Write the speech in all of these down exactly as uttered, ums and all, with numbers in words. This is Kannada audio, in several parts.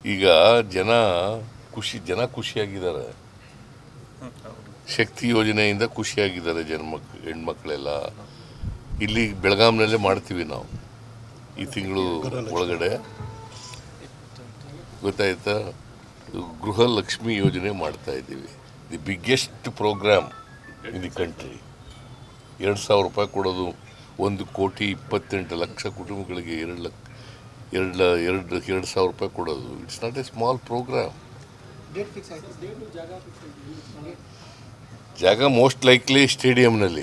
ಈಗ ಜನ ಖುಷಿ ಜನ ಖುಷಿಯಾಗಿದ್ದಾರೆ. ಶಕ್ತಿ ಯೋಜನೆಯಿಂದ ಖುಷಿಯಾಗಿದ್ದಾರೆ ಜನ ಮಕ್ ಹೆಣ್ಮಕ್ಳೆಲ್ಲ. ಇಲ್ಲಿ ಬೆಳಗಾಂನಲ್ಲೇ ಮಾಡ್ತೀವಿ ನಾವು ಈ ತಿಂಗಳು ಒಳಗಡೆ, ಗೊತ್ತಾಯ್ತಾ? ಗೃಹಲಕ್ಷ್ಮಿ ಯೋಜನೆ ಮಾಡ್ತಾ ಇದ್ದೀವಿ. The biggest programme in the country. ಎರಡು ಸಾವಿರ ರೂಪಾಯಿ ಕೊಡೋದು, ಒಂದು ಕೋಟಿ ಇಪ್ಪತ್ತೆಂಟು ಲಕ್ಷ ಕುಟುಂಬಗಳಿಗೆ ಎರಡು ಲಕ್ಷ ಎರಡು ಎರಡು ಎರಡು ಸಾವಿರ ರೂಪಾಯಿ ಕೊಡೋದು. It's not a small programme. ಜಾಗ ಮೋಸ್ಟ್ ಲೈಕ್ಲಿ ಸ್ಟೇಡಿಯಂನಲ್ಲಿ.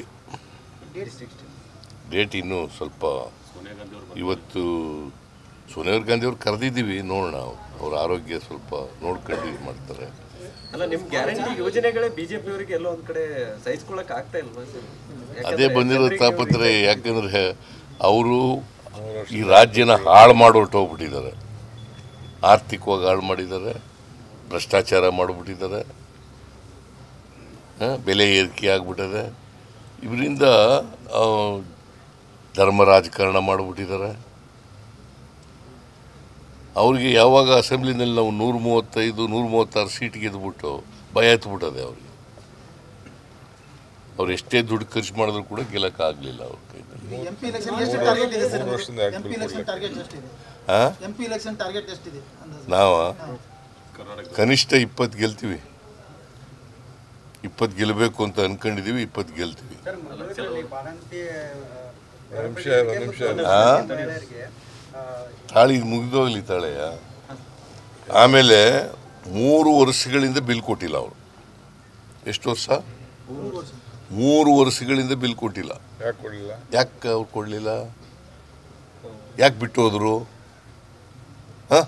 ಡೇಟ್ ಇನ್ನೂ ಸ್ವಲ್ಪ, ಇವತ್ತು ಸೋನಿಯಾ ಗಾಂಧಿ ಅವ್ರು ಕರೆದಿದ್ದೀವಿ, ನೋಡೋಣ. ಅವ್ರ ಆರೋಗ್ಯ ಸ್ವಲ್ಪ ನೋಡ್ಕೊಂಡು ಇದು ಮಾಡ್ತಾರೆ. ಅಲ್ಲ, ನಿಮ್ಮ ಗ್ಯಾರಂಟಿ ಯೋಜನೆಗಳೇ ಬಿಜೆಪಿ ಅವರಿಗೆ ಎಲ್ಲೋ ಒಂದು ಕಡೆ ಸಹಿಸ್ಕೊಳ್ಳೋಕೆ ಆಗ್ತಾ ಇಲ್ವಾ ಸರ್? ಅದೇ ಬಂದಿರೋ ತಾಪತ್ರೆ. ಯಾಕಂದರೆ ಅವರು ಈ ರಾಜ್ಯನ ಹಾಳು ಮಾಡಿ ಹೊರಟೋಗ್ಬಿಟ್ಟಿದ್ದಾರೆ. ಆರ್ಥಿಕವಾಗಿ ಹಾಳು ಮಾಡಿದ್ದಾರೆ, ಭ್ರಷ್ಟಾಚಾರ ಮಾಡಿಬಿಟ್ಟಿದ್ದಾರೆ, ಬೆಲೆ ಏರಿಕೆ ಆಗಿಬಿಟ್ಟಿದೆ. ಇವರಿಂದ ಧರ್ಮ ರಾಜಕಾರಣ ಮಾಡಿಬಿಟ್ಟಿದ್ದಾರೆ. ಅವ್ರಿಗೆ ಯಾವಾಗ ಅಸೆಂಬ್ಲಿನಲ್ಲಿ ನಾವು ನೂರ ಮೂವತ್ತೈದು ನೂರ ಮೂವತ್ತಾರು ಸೀಟ್ ಗೆದ್ದುಬಿಟ್ಟು ಭಯ ಎತ್ಬಿಟ್ಟದೆ ಅವ್ರಿಗೆ. ಅವ್ರು ಎಷ್ಟೇ ದುಡ್ಡು ಖರ್ಚು ಮಾಡಿದ್ರು ಕೂಡ ಗೆಲ್ಲಕ್ಕಾಗಲಿಲ್ಲ ಅವ್ರ ಕೈಯಲ್ಲಿ. ನಾವು ಕನಿಷ್ಠ ಇಪ್ಪತ್ತು ಗೆಲ್ತೀವಿ. ಇಪ್ಪತ್ತು ಗೆಲ್ಲಬೇಕು ಅಂತ ಅನ್ಕೊಂಡಿದೀವಿ. ಇಪ್ಪತ್ತು ಗೆಲ್ತೀವಿ. ತಾಳಿ ಮುಗಿದೋಗ್ಲಿ ತಾಳೆಯ. ಆಮೇಲೆ ಮೂರು ವರ್ಷಗಳಿಂದ ಬಿಲ್ ಕೊಟ್ಟಿಲ್ಲ ಅವರು. ಎಷ್ಟು ವರ್ಷ? ಮೂರು ವರ್ಷಗಳಿಂದ ಬಿಲ್ ಕೊಟ್ಟಿಲ್ಲ. ಯಾಕೆ ಕೊಡಲಿಲ್ಲ? ಯಾಕೆ ಅವ್ರು ಕೊಡಲಿಲ್ಲ? ಯಾಕೆ ಬಿಟ್ಟು ಹೋದ್ರು? ಹಾಂ,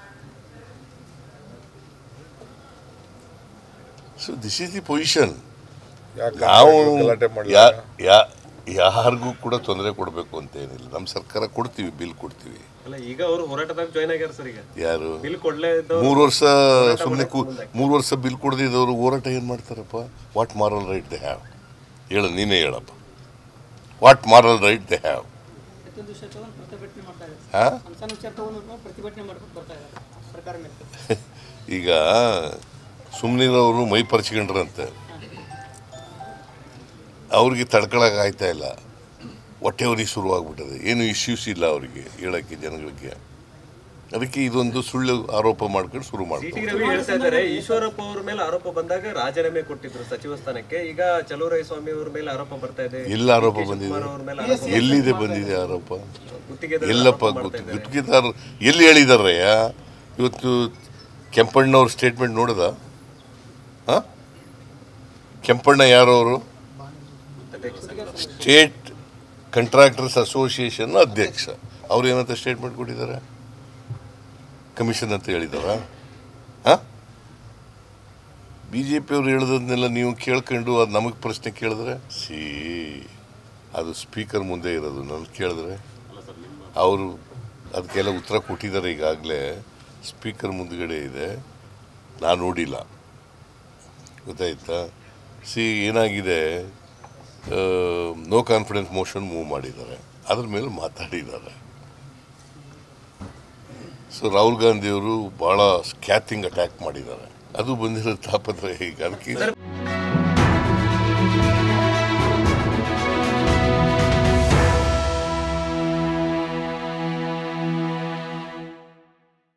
so this is the position. ನಾವು ಯಾರಿಗೂ ಕೂಡ ತೊಂದರೆ ಕೊಡಬೇಕು ಅಂತ ಏನಿಲ್ಲ. ನಮ್ಮ ಸರ್ಕಾರ ಕೊಡ್ತೀವಿ, ಬಿಲ್ ಕೊಡ್ತೀವಿ. ಈಗ ಅವರು ಹೋರಾಟದಾಗ ಜಾಯ್ನ್ ಆಗ್ಯಾರ ಸರ್. ಈಗ ಯಾರು ಬಿಲ್ ಕೊಡ್ಲೇ ಮೂರು ವರ್ಷ ಸುಮ್ಮನೆ ಮೂರು ವರ್ಷ ಬಿಲ್ ಕೊಡದಿದ್ದವರು ಹೋರಾಟ ಏನು ಮಾಡ್ತಾರಪ್ಪ? What moral right they have? ಹೇಳು, ನೀನೇ ಹೇಳಪ್ಪ. What moral right they have? ಈಗ ಸುಮ್ಮನಿರೋರು ಮೈ ಪರ್ಚ್ಕೊಂಡ್ರಂತೆ, ಅವ್ರಿಗೆ ತಡ್ಕೊಳಕ್ಕೆ ಆಯ್ತಾ ಇಲ್ಲ. ಹೊಟ್ಟೆವರಿಗೆ ಶುರುವಾಗ್ಬಿಟ್ಟದೆ. ಏನು ಇಶ್ಯೂಸ್ ಇಲ್ಲ ಅವರಿಗೆ ಹೇಳೋಕ್ಕೆ ಜನಗಳಿಗೆ. ಅದಕ್ಕೆ ಇದೊಂದು ಸುಳ್ಳು ಆರೋಪ ಮಾಡ್ಕೊಂಡು ಶುರು ಮಾಡ್ತಾರೆ. ಈಶ್ವರಪ್ಪ ಅವ್ರ ಮೇಲೆ ಆರೋಪ ಬಂದಾಗ ರಾಜೀನಾಮೆ ಕೊಟ್ಟಿದ್ರು ಸಚಿವ ಸ್ಥಾನಕ್ಕೆ. ಈಗ ಚಲುವರಾಯ ಸ್ವಾಮಿ ಅವ್ರ ಮೇಲೆ ಆರೋಪ ಬರ್ತಾ ಇದೆ. ಎಲ್ಲ ಆರೋಪ ಬಂದಿದೆ? ಎಲ್ಲಿದೆ ಬಂದಿದೆ ಆರೋಪ? ಎಲ್ಲಪ್ಪ ಗೊತ್ತು. ಗುತ್ತಿಗೆದಾರ ಎಲ್ಲಿ ಹೇಳಿದಾರಯ್ಯ? ಇವತ್ತು ಕೆಂಪಣ್ಣವ್ರ ಸ್ಟೇಟ್ಮೆಂಟ್ ನೋಡಿದ? ಹಾಂ, ಕೆಂಪಣ್ಣ ಯಾರು? ಅವರು ಸ್ಟೇಟ್ ಕಾಂಟ್ರಾಕ್ಟರ್ಸ್ ಅಸೋಸಿಯೇಷನ್ ಅಧ್ಯಕ್ಷ. ಅವ್ರು ಏನಂತ ಸ್ಟೇಟ್ಮೆಂಟ್ ಕೊಟ್ಟಿದ್ದಾರೆ? ಕಮಿಷನ್ ಅಂತ ಹೇಳಿದಾರ? ಹಾಂ, ಬಿ ಜೆ ಪಿಯವ್ರು ಹೇಳಿದ್ನೆಲ್ಲ ನೀವು ಕೇಳ್ಕೊಂಡು ಅದು ನಮಗೆ ಪ್ರಶ್ನೆ ಕೇಳಿದ್ರೆ ಸಿ ಅದು ಸ್ಪೀಕರ್ ಮುಂದೆ ಇರೋದು. ನನಗೆ ಕೇಳಿದ್ರೆ ಅವರು ಅದಕ್ಕೆಲ್ಲ ಉತ್ತರ ಕೊಟ್ಟಿದ್ದಾರೆ. ಈಗಾಗಲೇ ಸ್ಪೀಕರ್ ಮುಂದ್ಗಡೆ ಇದೆ, ನಾನು ನೋಡಿಲ್ಲ. ಗೊತ್ತಾಯ್ತಾ? ಸಿ ಏನಾಗಿದೆ, ನೋ ಕಾನ್ಫಿಡೆನ್ಸ್ ಮೋಷನ್ ಮೂವ್ ಮಾಡಿದ್ದಾರೆ, ಅದ್ರ ಮೇಲೆ ಮಾತಾಡಿದ್ದಾರೆ. ಸೊ ರಾಹುಲ್ ಗಾಂಧಿಯವರು ಭಾಳ ಸ್ಕ್ಯಾತಿಂಗ್ ಅಟ್ಯಾಕ್ ಮಾಡಿದ್ದಾರೆ. ಅದು ಬಂದಿರೋ ತಾಪತ್ರ. ಈಗ ಅದಕ್ಕೆ